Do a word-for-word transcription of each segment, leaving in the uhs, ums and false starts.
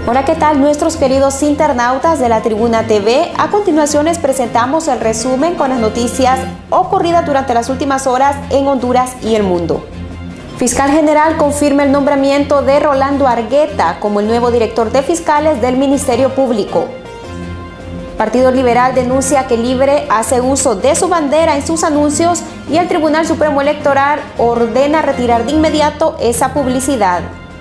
Hola, ¿qué tal nuestros queridos internautas de la Tribuna T V? A continuación les presentamos el resumen con las noticias ocurridas durante las últimas horas en Honduras y el mundo. Fiscal General confirma el nombramiento de Rolando Argueta como el nuevo director de fiscales del Ministerio Público. Partido Liberal denuncia que Libre hace uso de su bandera en sus anuncios y el Tribunal Supremo Electoral ordena retirar de inmediato esa publicidad.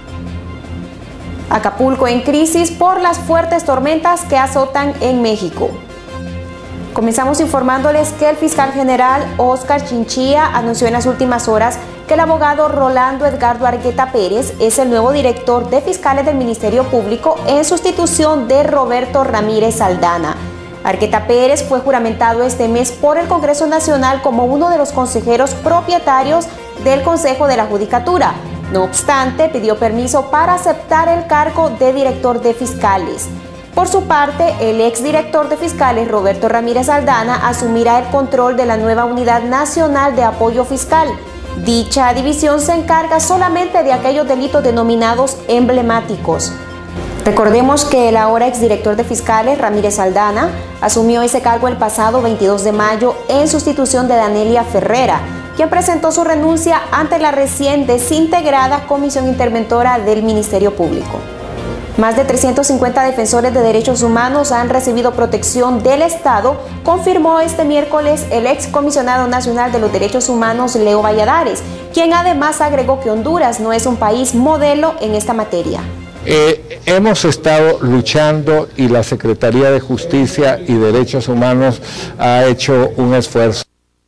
Acapulco en crisis por las fuertes tormentas que azotan en México. Comenzamos informándoles que el fiscal general Óscar Chinchilla anunció en las últimas horas que el abogado Rolando Edgardo Argueta Pérez es el nuevo director de fiscales del Ministerio Público en sustitución de Roberto Ramírez Aldana. Argueta Pérez fue juramentado este mes por el Congreso Nacional como uno de los consejeros propietarios del Consejo de la Judicatura. No obstante, pidió permiso para aceptar el cargo de director de fiscales. Por su parte, el exdirector de fiscales, Roberto Ramírez Aldana, asumirá el control de la nueva Unidad Nacional de Apoyo Fiscal. Dicha división se encarga solamente de aquellos delitos denominados emblemáticos. Recordemos que el ahora exdirector de fiscales, Ramírez Aldana, asumió ese cargo el pasado veintidós de mayo en sustitución de Danelia Ferrera, quien presentó su renuncia ante la recién desintegrada Comisión Interventora del Ministerio Público. Más de trescientos cincuenta defensores de derechos humanos han recibido protección del Estado, confirmó este miércoles el excomisionado nacional de los derechos humanos, Leo Valladares, quien además agregó que Honduras no es un país modelo en esta materia. Eh, hemos estado luchando y la Secretaría de Justicia y Derechos Humanos ha hecho un esfuerzo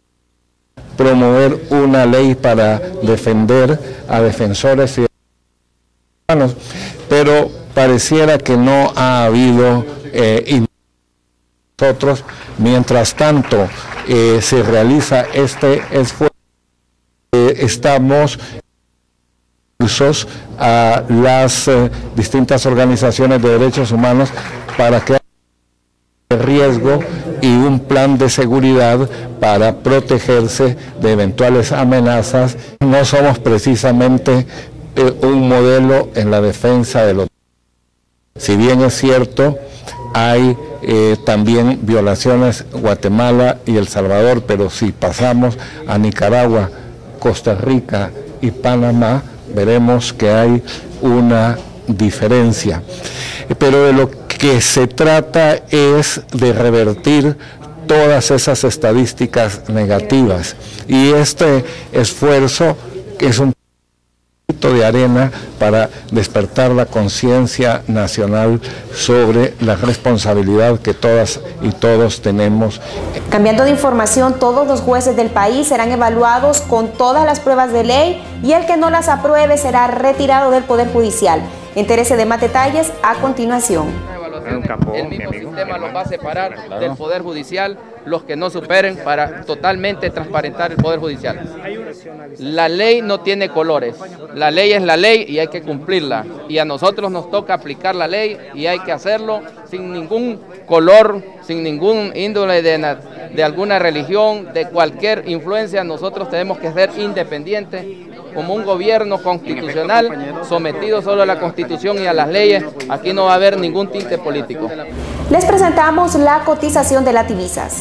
promover una ley para defender a defensores y humanos, pero pareciera que no ha habido eh, nosotros, mientras tanto eh, se realiza este esfuerzo, eh, estamos impulsos a las eh, distintas organizaciones de derechos humanos para que haya riesgo y un plan de seguridad para protegerse de eventuales amenazas. No somos precisamente eh, un modelo en la defensa de los... Si bien es cierto, hay eh, también violaciones en Guatemala y El Salvador, pero si pasamos a Nicaragua, Costa Rica y Panamá, veremos que hay una diferencia. Pero de lo que se trata es de revertir todas esas estadísticas negativas, y este esfuerzo es un poquito de arena para despertar la conciencia nacional sobre la responsabilidad que todas y todos tenemos. Cambiando de información, todos los jueces del país serán evaluados con todas las pruebas de ley y el que no las apruebe será retirado del Poder Judicial. Entérese de más detalles a continuación. El mismo sistema los va a separar del Poder Judicial, los que no superen, para totalmente transparentar el Poder Judicial. La ley no tiene colores, la ley es la ley y hay que cumplirla. Y a nosotros nos toca aplicar la ley y hay que hacerlo sin ningún color, sin ningún índole de, de alguna religión, de cualquier influencia. Nosotros tenemos que ser independientes como un gobierno constitucional sometido solo a la Constitución y a las leyes. Aquí no va a haber ningún tinte político. Les presentamos la cotización de las divisas.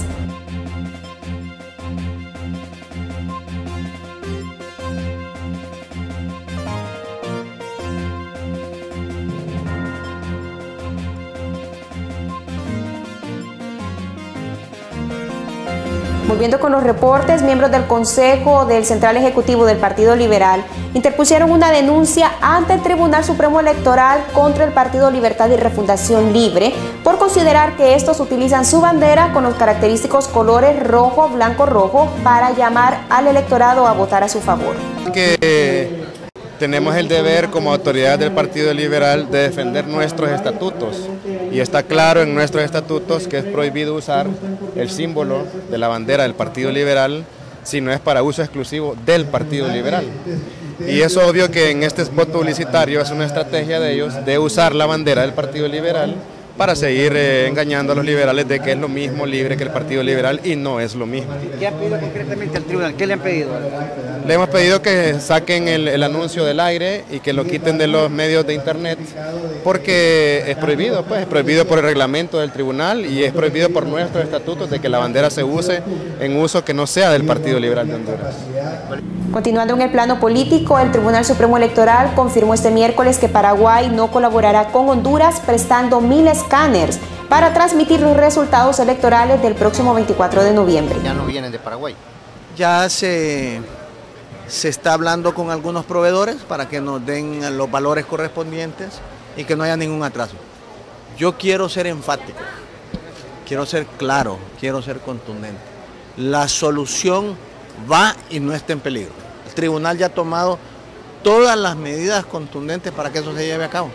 Volviendo con los reportes, miembros del Consejo del Central Ejecutivo del Partido Liberal interpusieron una denuncia ante el Tribunal Supremo Electoral contra el Partido Libertad y Refundación Libre por considerar que estos utilizan su bandera con los característicos colores rojo, blanco, rojo para llamar al electorado a votar a su favor. Que tenemos el deber como autoridad del Partido Liberal de defender nuestros estatutos, y está claro en nuestros estatutos que es prohibido usar el símbolo de la bandera del Partido Liberal si no es para uso exclusivo del Partido Liberal. Y es obvio que en este spot publicitario es una estrategia de ellos de usar la bandera del Partido Liberal para seguir eh, engañando a los liberales de que es lo mismo Libre que el Partido Liberal, y no es lo mismo. ¿Qué ha pedido concretamente al tribunal? ¿Qué le han pedido? Le hemos pedido que saquen el, el anuncio del aire y que lo quiten de los medios de internet porque es prohibido, pues es prohibido por el reglamento del tribunal y es prohibido por nuestros estatutos de que la bandera se use en uso que no sea del Partido Liberal de Honduras. Continuando en el plano político, el Tribunal Supremo Electoral confirmó este miércoles que Paraguay no colaborará con Honduras prestando mil escáneres para transmitir los resultados electorales del próximo veinticuatro de noviembre. Ya no vienen de Paraguay. Ya se, se está hablando con algunos proveedores para que nos den los valores correspondientes y que no haya ningún atraso. Yo quiero ser enfático, quiero ser claro, quiero ser contundente. La solución va y no está en peligro. El tribunal ya ha tomado todas las medidas contundentes para que eso se lleve a cabo.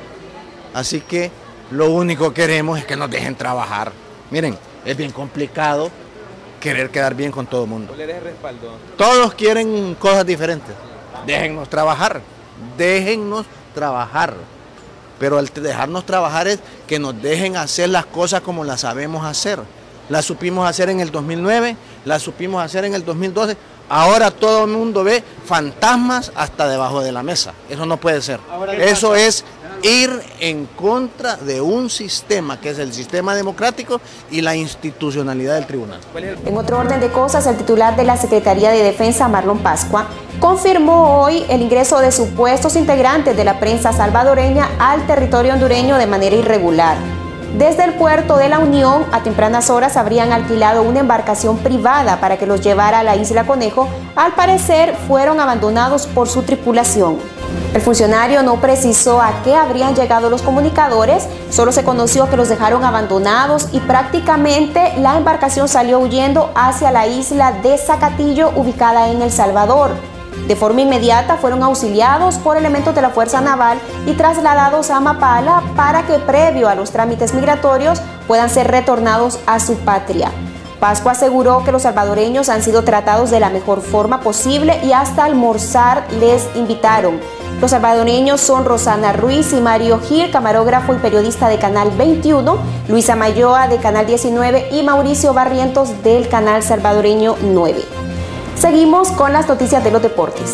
Así que lo único que queremos es que nos dejen trabajar. Miren, es bien complicado querer quedar bien con todo el mundo. ¿Le deje respaldo? Todos quieren cosas diferentes. Déjennos trabajar, déjennos trabajar. Pero el dejarnos trabajar es que nos dejen hacer las cosas como las sabemos hacer. Las supimos hacer en el dos mil nueve, las supimos hacer en el dos mil doce. Ahora todo el mundo ve fantasmas hasta debajo de la mesa. Eso no puede ser. Eso es ir en contra de un sistema que es el sistema democrático y la institucionalidad del tribunal. En otro orden de cosas, el titular de la Secretaría de Defensa, Marlon Pascua, confirmó hoy el ingreso de supuestos integrantes de la prensa salvadoreña al territorio hondureño de manera irregular. Desde el puerto de La Unión, a tempranas horas habrían alquilado una embarcación privada para que los llevara a la isla Conejo. Al parecer, fueron abandonados por su tripulación. El funcionario no precisó a qué habrían llegado los comunicadores, solo se conoció que los dejaron abandonados y prácticamente la embarcación salió huyendo hacia la isla de Zacatillo, ubicada en El Salvador. De forma inmediata fueron auxiliados por elementos de la Fuerza Naval y trasladados a Mapala para que previo a los trámites migratorios puedan ser retornados a su patria. Pascua aseguró que los salvadoreños han sido tratados de la mejor forma posible y hasta almorzar les invitaron. Los salvadoreños son Rosana Ruiz y Mario Gil, camarógrafo y periodista de Canal veintiuno, Luisa Mayoa de Canal diecinueve y Mauricio Barrientos del Canal Salvadoreño nueve. Seguimos con las noticias de los deportes.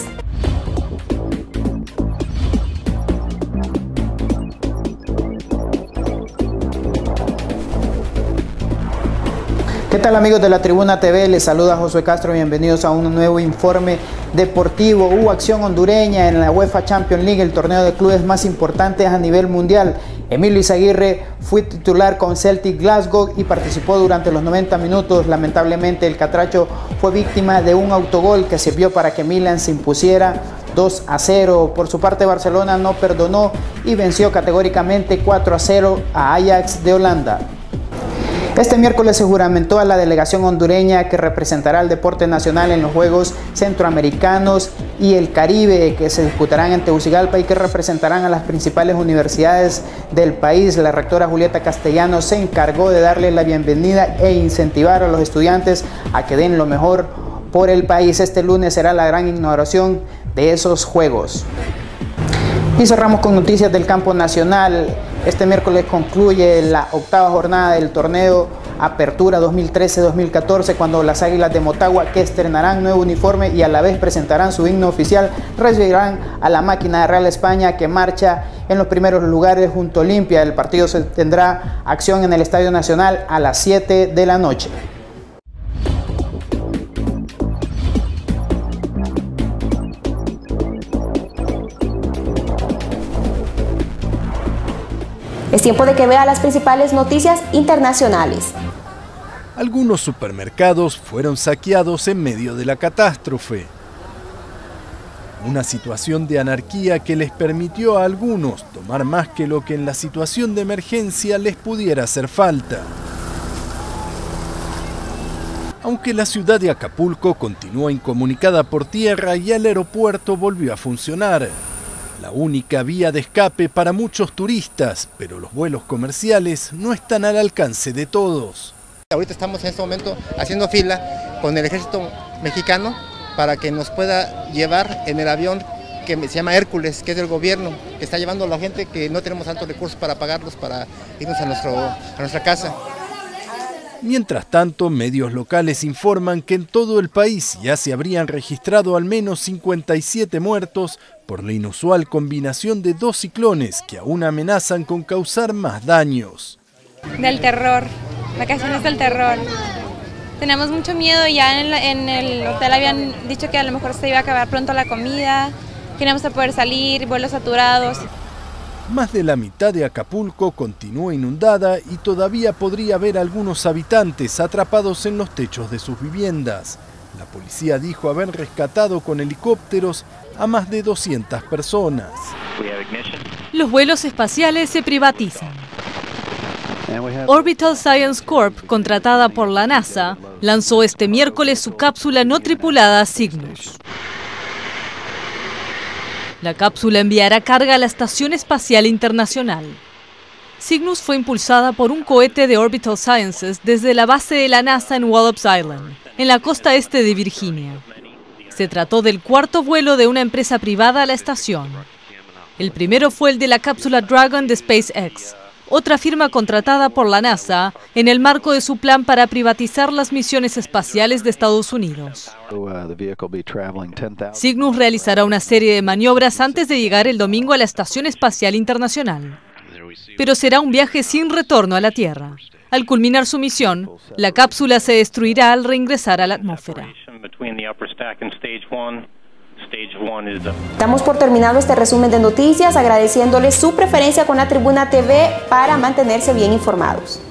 ¿Qué tal, amigos de la Tribuna T V? Les saluda Josué Castro, bienvenidos a un nuevo informe deportivo. Hubo acción hondureña en la UEFA Champions League, el torneo de clubes más importantes a nivel mundial. Emilio Izaguirre fue titular con Celtic Glasgow y participó durante los noventa minutos. Lamentablemente el catracho fue víctima de un autogol que sirvió para que Milan se impusiera dos a cero. Por su parte, Barcelona no perdonó y venció categóricamente cuatro a cero a Ajax de Holanda. Este miércoles se juramentó a la delegación hondureña que representará al deporte nacional en los Juegos Centroamericanos y el Caribe, que se disputarán en Tegucigalpa y que representarán a las principales universidades del país. La rectora Julieta Castellanos se encargó de darle la bienvenida e incentivar a los estudiantes a que den lo mejor por el país. Este lunes será la gran inauguración de esos Juegos. Y cerramos con noticias del campo nacional. Este miércoles concluye la octava jornada del torneo Apertura dos mil trece dos mil catorce, cuando las Águilas de Motagua, que estrenarán nuevo uniforme y a la vez presentarán su himno oficial, recibirán a la Máquina de Real España, que marcha en los primeros lugares junto a Olimpia. El partido se tendrá acción en el Estadio Nacional a las siete de la noche. Es tiempo de que vea las principales noticias internacionales. Algunos supermercados fueron saqueados en medio de la catástrofe. Una situación de anarquía que les permitió a algunos tomar más que lo que en la situación de emergencia les pudiera hacer falta. Aunque la ciudad de Acapulco continuó incomunicada por tierra y el aeropuerto volvió a funcionar. La única vía de escape para muchos turistas, pero los vuelos comerciales no están al alcance de todos. Ahorita estamos en este momento haciendo fila con el ejército mexicano para que nos pueda llevar en el avión que se llama Hércules, que es del gobierno, que está llevando a la gente que no tenemos tantos recursos para pagarlos para irnos a, nuestro, a nuestra casa. Mientras tanto, medios locales informan que en todo el país ya se habrían registrado al menos cincuenta y siete muertos por la inusual combinación de dos ciclones que aún amenazan con causar más daños. Del terror, vacaciones del terror. Tenemos mucho miedo, ya en, la, en el hotel habían dicho que a lo mejor se iba a acabar pronto la comida, que no íbamos a poder salir, vuelos saturados. Más de la mitad de Acapulco continúa inundada y todavía podría haber algunos habitantes atrapados en los techos de sus viviendas. La policía dijo haber rescatado con helicópteros a más de doscientas personas. Los vuelos espaciales se privatizan. Orbital Science Corp, contratada por la NASA, lanzó este miércoles su cápsula no tripulada Cygnus. La cápsula enviará carga a la Estación Espacial Internacional. Cygnus fue impulsada por un cohete de Orbital Sciences desde la base de la NASA en Wallops Island, en la costa este de Virginia. Se trató del cuarto vuelo de una empresa privada a la estación. El primero fue el de la cápsula Dragon de SpaceX, otra firma contratada por la NASA en el marco de su plan para privatizar las misiones espaciales de Estados Unidos. Cygnus realizará una serie de maniobras antes de llegar el domingo a la Estación Espacial Internacional. Pero será un viaje sin retorno a la Tierra. Al culminar su misión, la cápsula se destruirá al reingresar a la atmósfera. Damos por terminado este resumen de noticias, agradeciéndoles su preferencia con La Tribuna T V para mantenerse bien informados.